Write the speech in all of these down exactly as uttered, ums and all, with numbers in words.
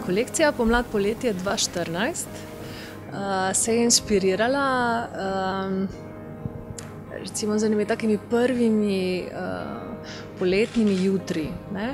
Kolekcija Pomlad poletje dva štirinajst se je inspirirala recimo z enimi takimi prvimi poletnimi jutri.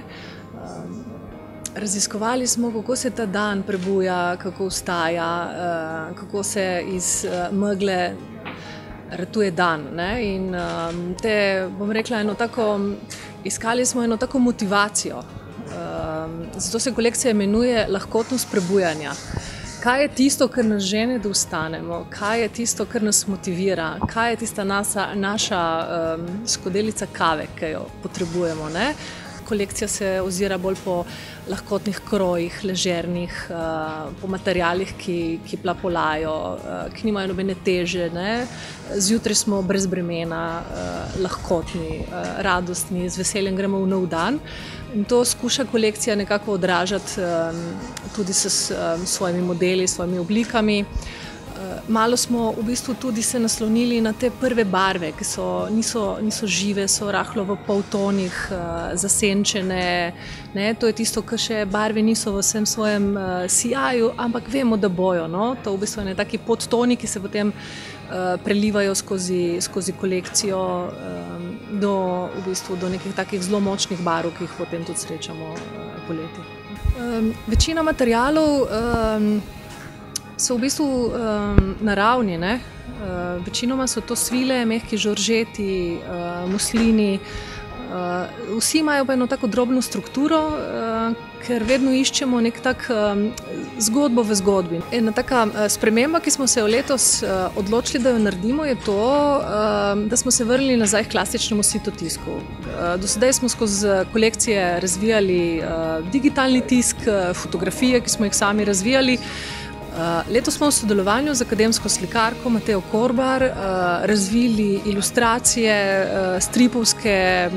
Raziskovali smo, kako se ta dan prebuja, kako vstaja, kako se iz megle ratuje dan. In te, bom rekla, eno tako, iskali smo eno tako motivacijo. Zato se kolekcija imenuje Lahkotnost prebujanja. Kaj je tisto, kar nas žene, da vstanemo? Kaj je tisto, kar nas motivira? Kaj je tista naša, naša um, skodelica kave, ki jo potrebujemo? Ne? Kolekcija se ozira bolj po lahkotnih krojih, ležernih, uh, po materialih, ki, ki plapolajo, uh, ki nimajo nobene teže. Ne? Zjutraj smo brez bremena, uh, lahkotni, uh, radostni, z veseljem gremo v nov dan. In to skuša kolekcija nekako odražati um, tudi s um, svojimi modeli, svojimi oblikami. Uh, malo smo v bistvu tudi se naslonili na te prve barve, ki so, niso, niso žive, so rahlo v poltonih, uh, zasenčene. Ne? To je tisto, kar še barve niso v vsem svojem uh, sijaju, ampak vemo, da bojo. No? To v bistvu ne taki podtoni, ki se potem uh, prelivajo skozi, skozi kolekcijo um, do, v bistvu, do nekih takih zelo močnih barv, ki jih potem tudi srečamo uh, poleti. Um, večina materialov um, so v bistvu um, naravni. Ne? Uh, večinoma so to svile, mehki žoržeti, uh, muslini. Uh, vsi imajo pa eno tako drobno strukturo, uh, ker vedno iščemo nek tak um, zgodbo v zgodbi. Ena taka uh, sprememba, ki smo se jo letos uh, odločili, da jo naredimo, je to, uh, da smo se vrnili nazaj k klasičnemu sitotisku. Uh, do sedaj smo skozi kolekcije razvijali uh, digitalni tisk, uh, fotografije, ki smo jih sami razvijali. Letos smo v sodelovanju z akademsko slikarko Matejo Korbar razvili ilustracije, stripovske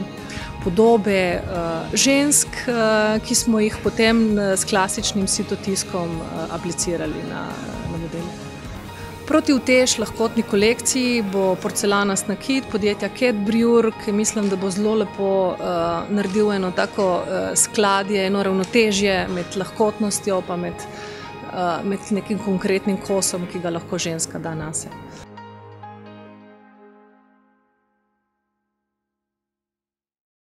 podobe žensk, ki smo jih potem s klasičnim sitotiskom aplicirali na, na modele. Proti utež lahkotni kolekciji bo porcelanast nakit podjetja Catbriur, ki mislim, da bo zelo lepo uh, naredil eno tako uh, skladje, eno ravnotežje med lahkotnostjo pa med, uh, med nekim konkretnim kosom, ki ga lahko ženska da nase.